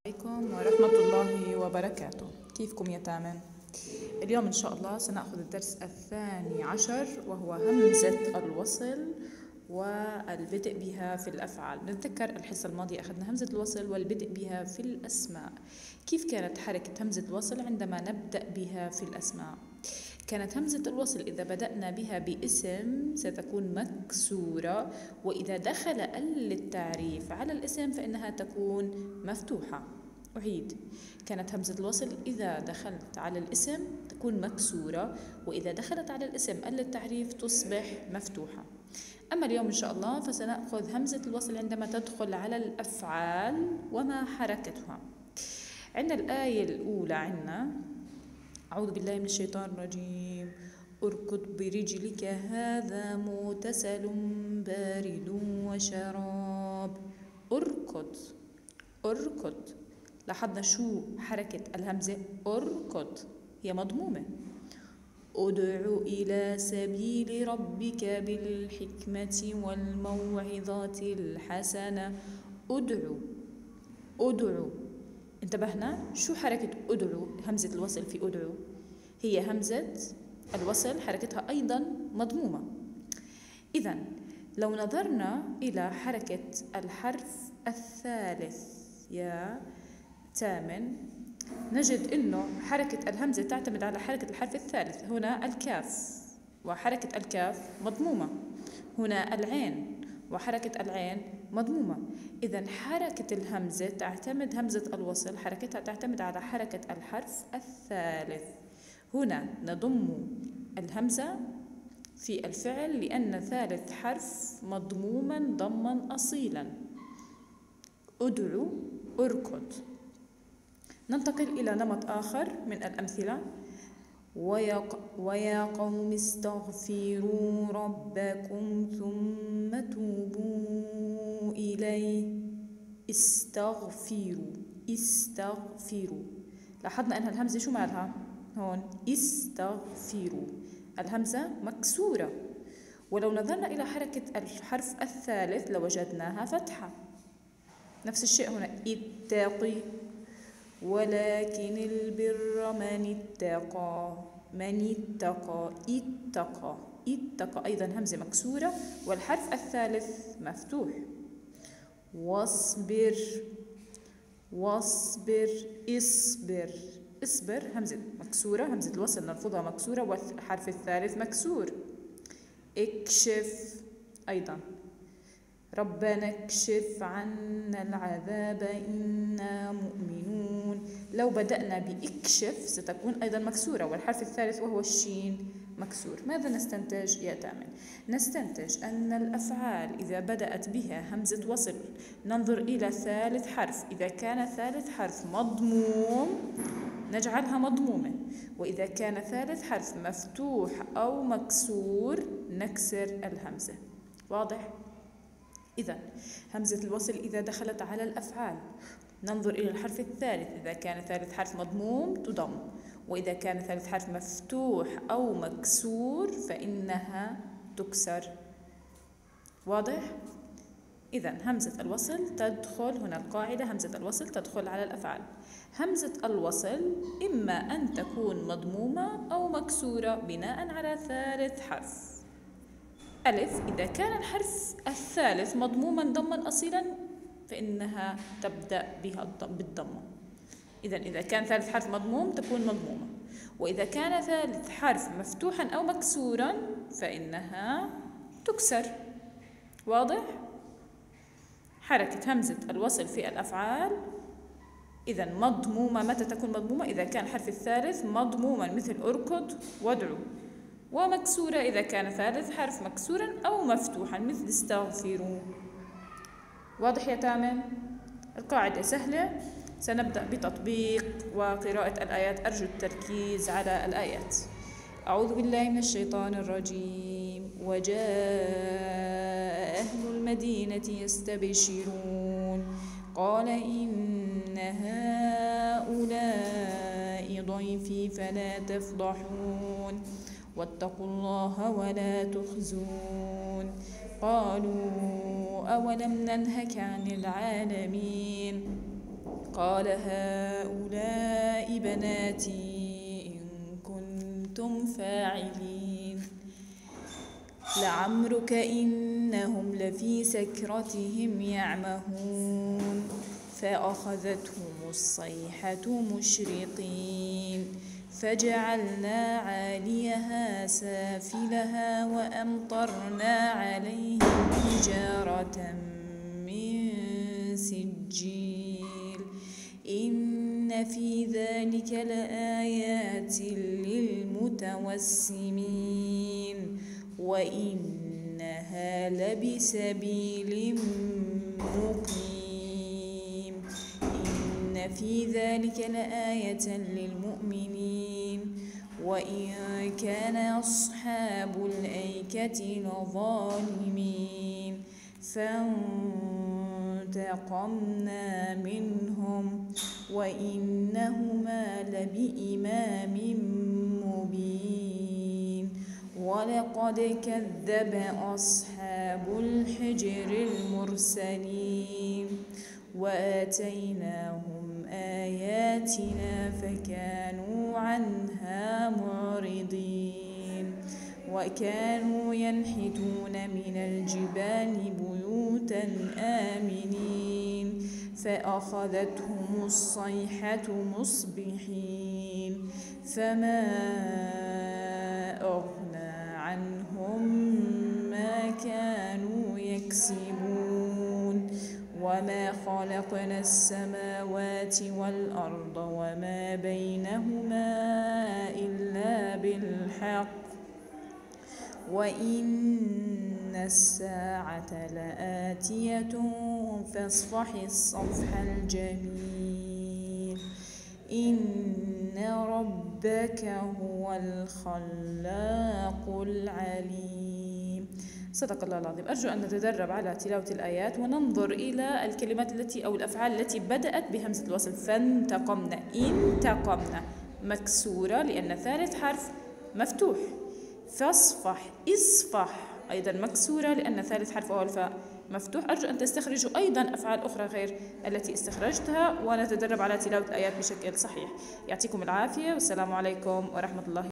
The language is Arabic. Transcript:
عليكم ورحمة الله وبركاته. كيفكم يا تامن؟ اليوم إن شاء الله سنأخذ الدرس 12 وهو همزة الوصل والبدء بها في الأفعال. نتذكر الحصة الماضية أخذنا همزة الوصل والبدء بها في الأسماء. كيف كانت حركة همزة الوصل عندما نبدأ بها في الأسماء؟ كانت همزة الوصل إذا بدأنا بها باسم ستكون مكسورة، وإذا دخل للتعريف على الاسم فإنها تكون مفتوحة. أعيد، كانت همزة الوصل إذا دخلت على الاسم تكون مكسورة، وإذا دخلت على الاسم للتعريف تصبح مفتوحة. أما اليوم إن شاء الله فسنأخذ همزة الوصل عندما تدخل على الأفعال وما حركتها. عندنا الآية الأولى، عندنا أعوذ بالله من الشيطان الرجيم: اركض برجلك هذا مغتسل بارد وشراب. اركض، اركض. لاحظنا شو حركة الهمزة؟ اركض هي مضمومة. ادع إلى سبيل ربك بالحكمة والموعظة الحسنة. ادعو، ادعو. انتبهنا شو حركة ادعو؟ همزة الوصل في ادعو هي همزة الوصل حركتها أيضا مضمومة. إذا لو نظرنا إلى حركة الحرف الثالث يا تامن نجد أنه حركة الهمزة تعتمد على حركة الحرف الثالث. هنا الكاف وحركة الكاف مضمومة، هنا العين وحركة العين مضمومة. إذا حركة الهمزة تعتمد، همزة الوصل حركتها تعتمد على حركة الحرف الثالث. هنا نضم الهمزة في الفعل لأن ثالث حرف مضموما ضما أصيلا. ادعو، اركض. ننتقل إلى نمط آخر من الأمثلة: ويا قوم استغفروا ربكم ثم توبوا إليه. استغفروا، استغفروا. لاحظنا أن الهمزة شو مالها؟ هون استغفروا الهمزة مكسورة، ولو نظرنا إلى حركة الحرف الثالث لوجدناها فتحة. نفس الشيء هنا اتقي، ولكن البر من اتقى. من اتقى، اتقى، اتقى أيضا همزة مكسورة والحرف الثالث مفتوح. واصبر، واصبر، اصبر. اصبر همزة مكسورة، همزة الوصل نلفظها مكسورة والحرف الثالث مكسور. اكشف أيضا، ربنا اكشف عنا العذاب إنا مؤمنون. لو بدأنا بإكشف ستكون أيضا مكسورة والحرف الثالث وهو الشين مكسور. ماذا نستنتج يا تامن؟ نستنتج أن الأفعال إذا بدأت بها همزة وصل ننظر إلى ثالث حرف، إذا كان ثالث حرف مضموم نجعلها مضمومة، وإذا كان ثالث حرف مفتوح أو مكسور نكسر الهمزة. واضح؟ إذا همزة الوصل إذا دخلت على الأفعال ننظر إلى الحرف الثالث، إذا كان ثالث حرف مضموم تضم، وإذا كان ثالث حرف مفتوح أو مكسور فإنها تكسر. واضح؟ إذا همزة الوصل تدخل، هنا القاعدة: همزة الوصل تدخل على الأفعال. همزة الوصل إما أن تكون مضمومة أو مكسورة بناء على ثالث حرف. ألف، إذا كان الحرف الثالث مضموما ضما أصيلا فإنها تبدأ بها بالضمة. إذا كان ثالث حرف مضموم تكون مضمومة، وإذا كان ثالث حرف مفتوحا أو مكسورا فإنها تكسر. واضح؟ حركة همزة الوصل في الأفعال إذا مضمومة. متى تكون مضمومة؟ إذا كان الحرف الثالث مضموما مثل اركض وادعو، ومكسورة إذا كان ثالث حرف مكسورا أو مفتوحا مثل استغفروا. واضح يا تامن؟ القاعدة سهلة. سنبدأ بتطبيق وقراءة الآيات. أرجو التركيز على الآيات. أعوذ بالله من الشيطان الرجيم: وجاء أهل المدينة يستبشرون قال إن هؤلاء ضيفي فلا تفضحون واتقوا الله ولا تخزون. قالوا أولم ننهك عن العالمين قال هؤلاء بناتي إن كنتم فاعلين لعمرك إنهم لفي سكرتهم يعمهون فأخذتهم الصيحة مشرقين فجعلنا عاليها سافلها وأمطرنا عليهم حجارة من سجيل إن في ذلك لآيات للمتوسمين وإنها لبسبيل مقيم إن في ذلك لآية للمؤمنين وإن كان أصحاب الأيكة لظالمين فانتقمنا منهم وإنهما لبإمام مبين ولقد كذب أصحاب الحجر المرسلين وآتيناهم آياتنا فكانوا عنها معرضين وكانوا ينحتون من الجبال بيوتا آمنين فأخذتهم الصيحة مصبحين فما أغنى عنهم ما كانوا يكسبون وما خلقنا السماوات والأرض وما بينهما إلا بالحق وإن الساعة لآتية فاصفح الصفح الجميل إن ربك هو الخلاق العليم. صدق الله العظيم. أرجو أن نتدرب على تلاوة الآيات وننظر إلى الكلمات التي أو الأفعال التي بدأت بهمزة الوصل. فانتقمنا، انتقمنا مكسورة لأن ثالث حرف مفتوح. فاصفح، اصفح أيضا مكسورة لأن ثالث حرف هو الفاء مفتوح. أرجو أن تستخرجوا أيضا أفعال أخرى غير التي استخرجتها ونتدرب على تلاوة الآيات بشكل صحيح. يعطيكم العافية والسلام عليكم ورحمة الله